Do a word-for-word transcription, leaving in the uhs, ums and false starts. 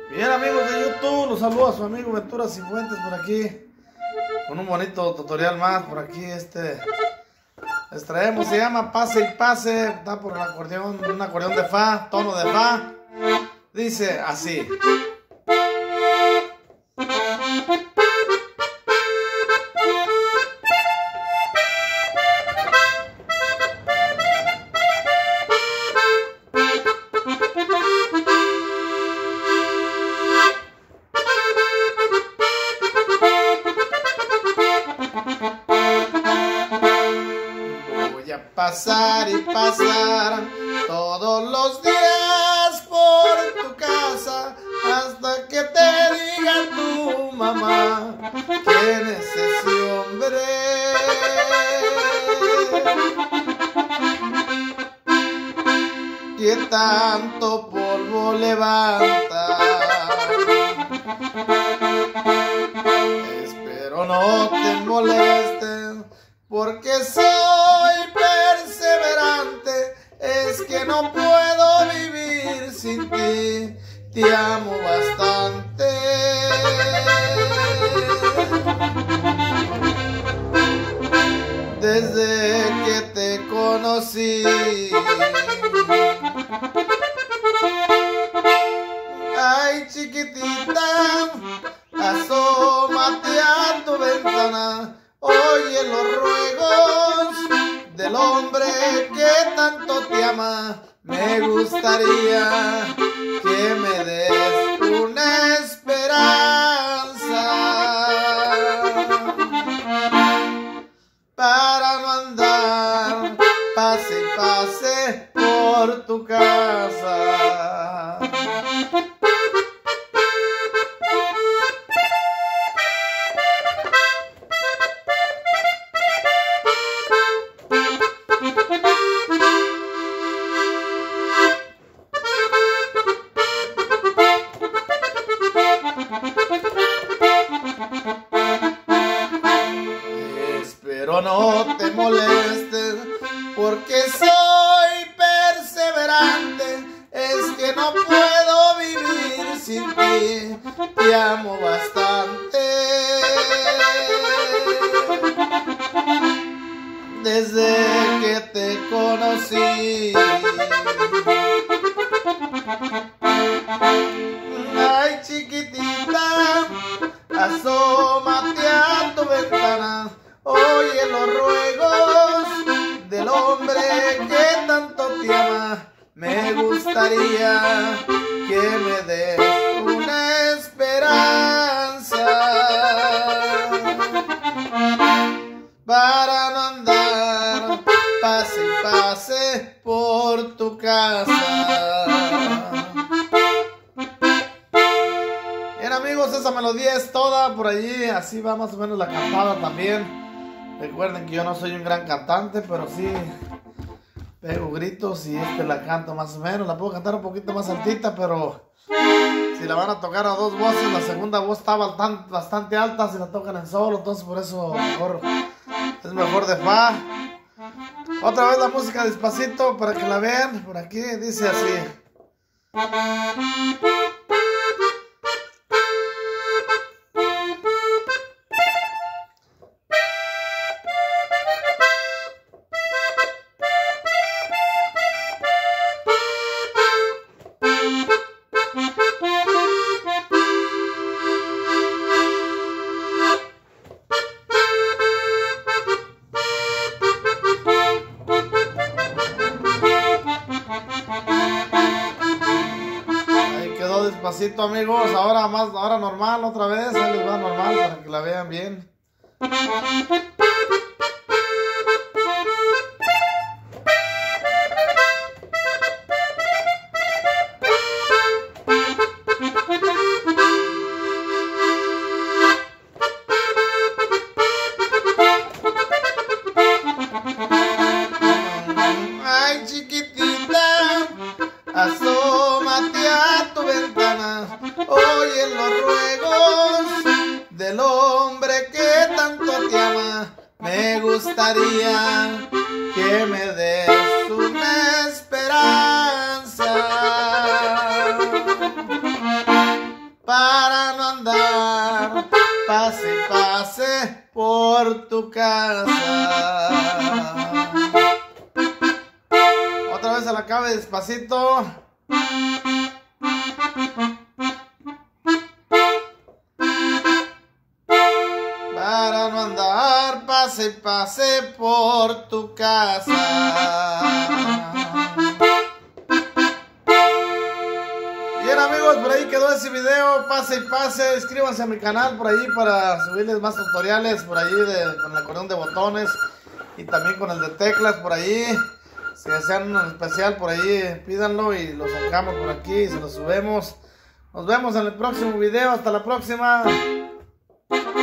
Bien, amigos de YouTube, los saludo a su amigo Ventura Cifuentes por aquí con un bonito tutorial más por aquí. Este les traemos, se llama Pase y Pase, está por el acordeón, un acordeón de fa, tono de fa. Dice así. Voy a pasar y pasar todos los días por tu casa hasta que te diga tu mamá quién es ese hombre que tanto polvo levanta. Espero no te molesten porque soy perseverante, es que no puedo vivir sin ti, te amo bastante. Desde que te conocí, ay chiquitita, asómate a tu ventana, oye los ruegos del hombre que tanto te ama. Me gustaría que me des una esperanza para no andar pase y pase por tu casa. Espero no te molestes porque soy perseverante, es que no puedo vivir sin ti, te amo bastante. Desde que te conocí, ay chiquitita, asómate a tu ventana, oye los ruegos del hombre que tanto te ama. Me gustaría que me des una esperanza para no andar pase y pase por tu casa. Bien, amigos, esa melodía es toda por allí, así va más o menos la cantada también. Recuerden que yo no soy un gran cantante, pero sí pego gritos y este la canto más o menos. La puedo cantar un poquito más altita, pero si la van a tocar a dos voces, la segunda voz está bastante, bastante alta si la tocan en solo, entonces por eso mejor, es mejor de fa. Otra vez la música despacito para que la vean. Por aquí dice así. Despacito, amigos, ahora más, ahora normal otra vez, ahí les va normal para que la vean bien. Ay chiquitita, asómate a tu ventana, oye los ruegos del hombre que tanto te ama. Me gustaría que me des una esperanza para no andar pase y pase por tu casa. Otra vez se la acabe despacito. Para no andar pase y pase por tu casa. Bien amigos, por ahí quedó ese video. Pase y pase, inscríbanse a mi canal por ahí para subirles más tutoriales por ahí de, con el acordeón de botones y también con el de teclas por ahí. Si desean un especial por ahí, pídanlo y lo sacamos por aquí y se lo subimos. Nos vemos en el próximo video. Hasta la próxima.